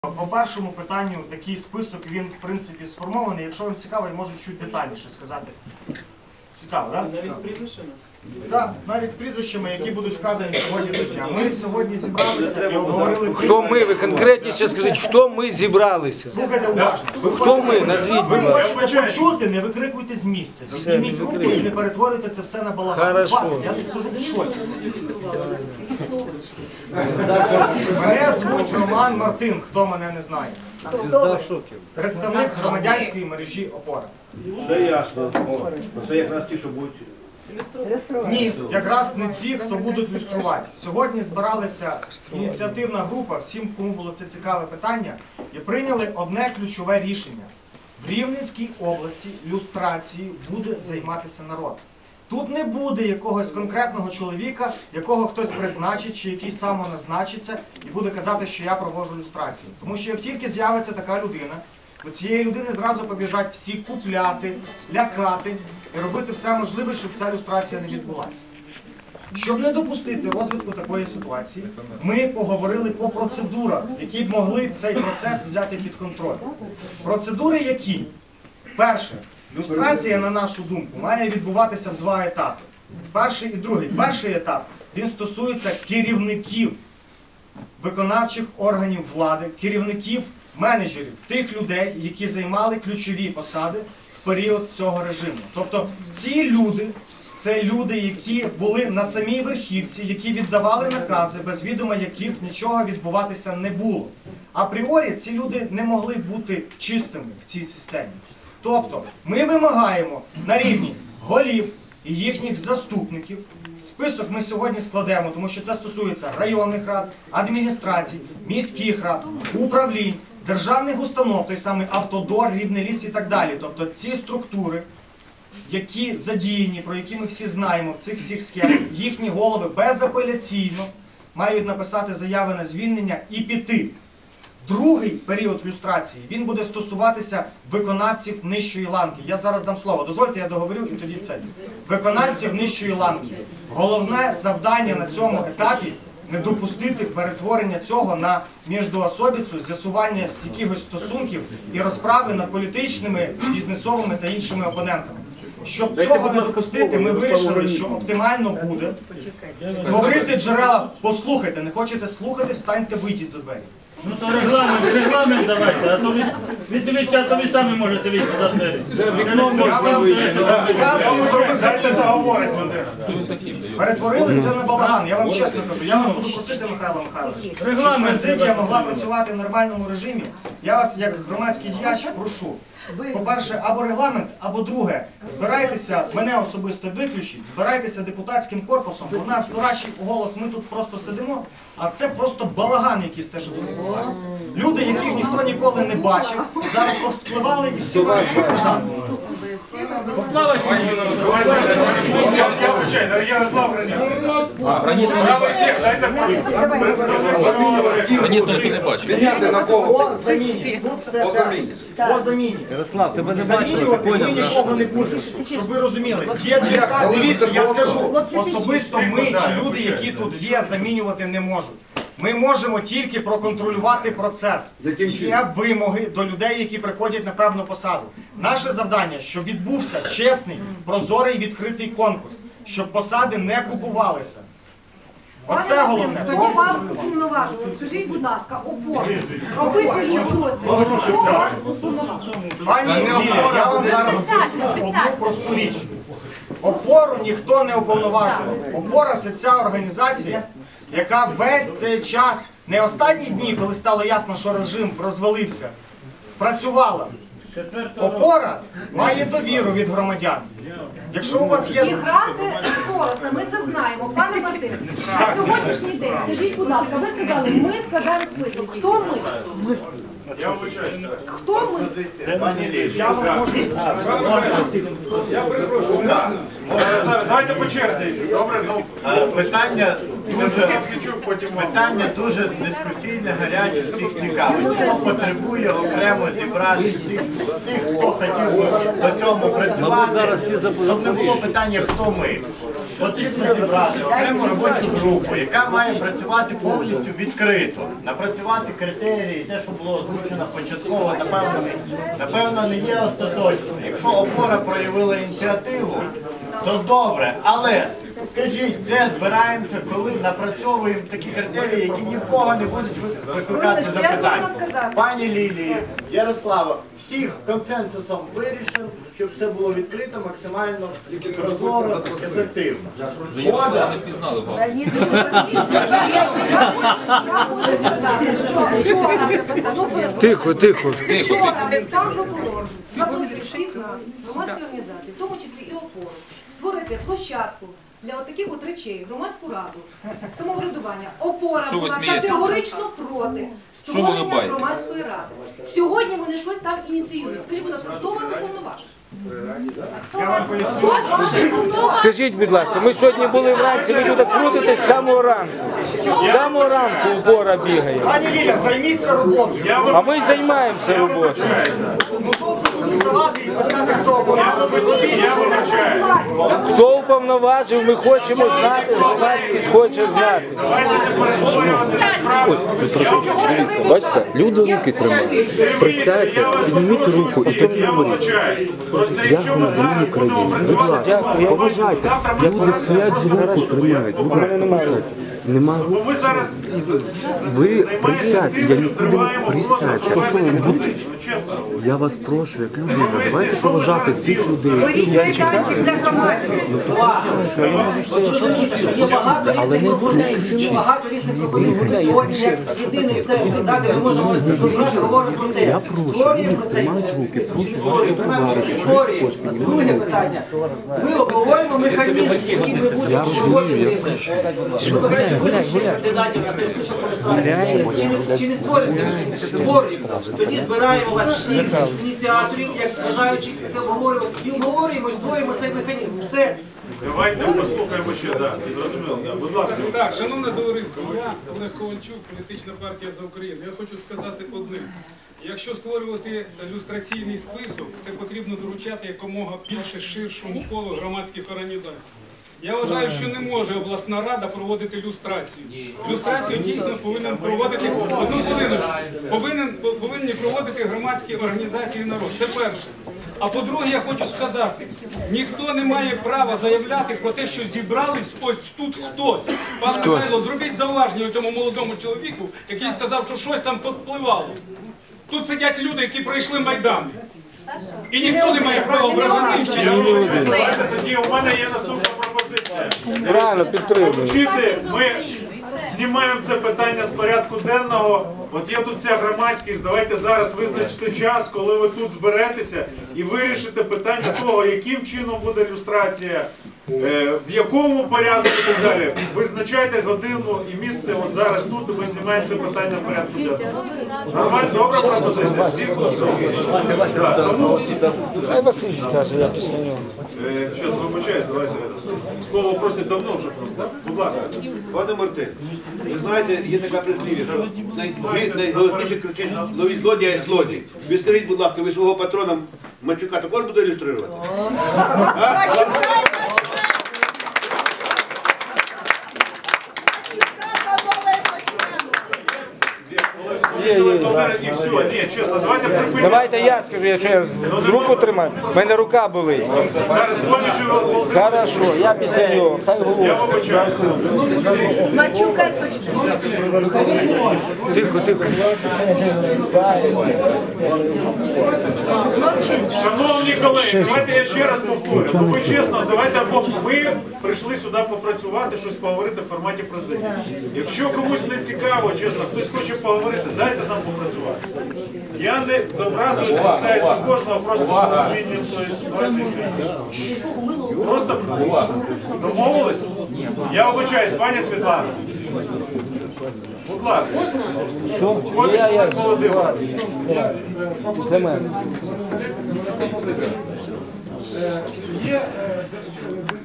По першому питанню такий список, він в принципі сформований. Якщо вам цікаво, я можу чуть детальніше сказати. Цікаво, так? Навіть з прізвищами? Так, навіть з прізвищами, які будуть вказані сьогодні до дня. Ми сьогодні зібралися і обговорили... Хто ми? Ви конкретніше скажіть, хто ми зібралися? Слухайте уважно. Хто ми? Назвіть, Ви будь ласка. хочете почути, не викрикуйте з місця. Підніміть руку і не перетворюйте це все на балаган. Хорошо. Я тут сижу в шоці. Мене звуть Роман Мартин, хто мене не знає. Представник громадянської мережі «Опора». Це ясно. Це якраз ті, що будуть. Ні, якраз не ці, хто будуть люструвати. Сьогодні збиралася ініціативна група, всім, кому було це цікаве питання, і прийняли одне ключове рішення. В Рівненській області люстрацією буде займатися народ. Тут не буде якогось конкретного чоловіка, якого хтось призначить, чи який самоназначиться, і буде казати, що я проводжу люстрацію. Тому що як тільки з'явиться така людина, до цієї людини зразу побіжать всі купляти, лякати і робити все можливе, щоб ця люстрація не відбулася. Щоб не допустити розвитку такої ситуації, ми поговорили по процедурах, які б могли цей процес взяти під контроль. Процедури які? Перше, люстрація, на нашу думку, має відбуватися в два етапи. Перший і другий. Перший етап, він стосується керівників виконавчих органів влади, керівників менеджерів, тих людей, які займали ключові посади в період цього режиму. Тобто ці люди, це люди, які були на самій верхівці, які віддавали накази, без відома яких нічого відбуватися не було. Апріорі ці люди не могли бути чистими в цій системі. Тобто ми вимагаємо на рівні голів і їхніх заступників, список ми сьогодні складемо, тому що це стосується районних рад, адміністрацій, міських рад, управлінь, державних установ, той самий Автодор, Рівнеліс і так далі. Тобто ці структури, які задіяні, про які ми всі знаємо в цих всіх схемах, їхні голови безапеляційно мають написати заяви на звільнення і піти. Другий період люстрації, він буде стосуватися виконавців нижчої ланки. Я зараз дам слово. Дозвольте, я договорю і тоді це. Виконавців нижчої ланки. Головне завдання на цьому етапі – не допустити перетворення цього на міждоособицю, з'ясування якихось стосунків і розправи над політичними, бізнесовими та іншими опонентами. Щоб цього не допустити, ми вирішили, що оптимально буде створити джерела. Послухайте, не хочете слухати, встаньте, вийдіть за двері. Ну то регламент давайте, а то від дивіться, а то ви самі можете вийти за двері. За вікном можна вийти. Перетворили це на балаган, я вам чесно кажу. Я вас буду просити, Михайло Михайлович, щоб президія могла працювати в нормальному режимі. Я вас, як громадський діяч, прошу. По-перше, або регламент, або друге, збирайтеся, мене особисто виключіть, збирайтеся депутатським корпусом, бо в нас дурачий голос, ми тут просто сидимо, а це просто балаган якийсь те, що тут відбувається. Люди, яких ніхто ніколи не бачив, зараз повспливали і всі мають що сказати. Я вибачаю, Ярослав Гранит. Право всіх, дайте Граніт ніхто не бачив. Міняти на кого? По заміні. Тут все теж. По заміні. Ярослав, тебе не Замінювати ми нікого не будемо, щоб ви розуміли. Є черга, дивіться, я скажу, особисто ми чи люди, які тут є, замінювати не можуть. Ми можемо тільки проконтролювати процес. Є вимоги до людей, які приходять на певну посаду. Наше завдання, щоб відбувся чесний, прозорий, відкритий конкурс, щоб посади не купувалися. Оце головне. Тоді вас уповноважили. Скажіть, будь ласка, опору. Робити люстрацію. Хто вас уповноважив? Пані Лілія, я вам зараз скажу одну просту річ. Опору ніхто не уповноважував. Опора – це ця організація, яка весь цей час, не останні дні, коли стало ясно, що режим розвалився, працювала. Опора має довіру від громадян. Якщо у вас І є... грати Сороса, ми це знаємо. Пане Мартин, на сьогоднішній день, скажіть, будь ласка, ви сказали, ми складаємо список. Хто ми? Я вибачаю. Хто ми? Пані Лілія. Я перепрошую. Зараз, давайте по черзі. Добре, ну. Питання дуже дискусійне, гаряче, всіх цікавить. Хто потребує окремо зібрати тих, хто хотів би до цьому працювати. Щоб не було питання, хто ми. потрібно зібрати окрему робочу групу, яка має працювати повністю відкрито, напрацювати критерії, те, що було озвучено початково, напевно, не є остаточно. Якщо опора проявила ініціативу, то добре, але скажіть, де збираємося, коли напрацьовуємо такі критерії, які ні в кого не будуть викликати запитань. Пані Лілії, Ярослава, всіх консенсусом вирішив, щоб все було відкрито, максимально прозоро, ефективно. Згода? Не впізнали вас. Тихо, тихо. Тихо. Сам прокурор запросив всіх нас, громадські організації, в тому числі і опору, створити площадку для отаких от речей, громадську раду, самоврядування. Опора Що ви була смієтеся? категорично проти Що ви створення либаєтесь? громадської ради. Сьогодні вони щось там ініціюють. Скажіть, будь ласка, хто вас уповноважив? Я вам поясню. Скажіть, будь ласка, ми сьогодні були вранці, ви тут крутитесь з самого ранку. З самого ранку опора бігає. Пані Ліля, займіться роботою. А ми займаємося роботою. Ну толку тут вставати і питати, хто обов'язковий. Хто уповноважив, ми хочемо знати, громадськість хоче знати. Дивіться, бачите, люди руки тримають. Присядьте, підніміть руку і тоді говоріть. Я громадянин України. Будь ласка, поважайте. Люди стоять з руку тримають. Будь ласка, присядьте. Нема рук. Ми зараз Ви присядьте, я нікуди не присядьте. Що ви будете? Я вас прошу, як людина, давайте поважати цих людей. Я чекаю. Але не гуляйте. Багато різних пропозицій. Сьогодні як єдиний це дати ми можемо говорити про те, Я прошу, створюємо люди цей тримають руки, список, прошу, чи створюємо, створюємо. Друге питання. Ми обговорюємо механізм, який ми будемо проводити, кандидатів на цей список користуватися. Чи не створюємо цей механізм? Створюємо. Тоді збираємо вас всіх ініціаторів, як бажаючих це обговорювати, і обговорюємо і створюємо цей механізм. Все. давайте послухаємо ще, да, зрозуміло, да. Будь ласка. Так, шановне товариство, я Олег Ковальчук, політична партія «За Україну». Я хочу сказати одне. Якщо створювати люстраційний список, це потрібно доручати якомога більше ширшому колу громадських організацій. Я вважаю, що не може обласна рада проводити люстрацію. Люстрацію дійсно повинен проводити, одну хвилиночку, повинні проводити громадські організації і народ. Це перше. А по-друге, я хочу сказати, ніхто не має права заявляти про те, що зібрались ось тут хтось. Пане Михайло, зробіть зауваження цьому молодому чоловіку, який сказав, що щось там поспливало. Тут сидять люди, які пройшли Майдан. І ніхто не має права ображати їх. Тоді у мене є наступна пропозиція. Правильно, підтримую. Вчити, ми знімаємо це питання з порядку денного. От є тут ця громадськість, давайте зараз визначити час, коли ви тут зберетеся і вирішите питання того, яким чином буде люстрація, в якому порядку і так далі. Визначайте годину і місце, от зараз тут, і ми знімаємо це питання в порядку денного. Нормально, добра пропозиція? Всі тому, Хай Василь скаже, я після нього. зараз вибачаюсь, давайте. Слово просять давно вже просто. Будь ласка. Пане Мартин, ви знаєте, є така прислів'я, що найголовніше кричить «ловіть злодія, злодій». Ви скажіть, будь ласка, ви свого патрона Матюка також буде ілюструвати? І все, ні, чесно, давайте припинимо. Давайте я скажу, якщо я з руку тримаю, в мене рука болить. Зараз помічу. Хорошо, я після нього. Хай Я говорить. вибачаю. Тихо, тихо. Шановні колеги, давайте я ще раз повторю. Ну ви чесно, давайте або ми прийшли сюди попрацювати, щось поговорити в форматі президії. Якщо комусь не цікаво, чесно, хтось хоче поговорити, дайте нам попрацювати. Я не з образою звертаюся до кожного, просто з розумінням тої ситуації. Просто домовились? Я вибачаюсь, пані Світлана. Будь ласка. Ходить Олег Володимир. Після мене. Є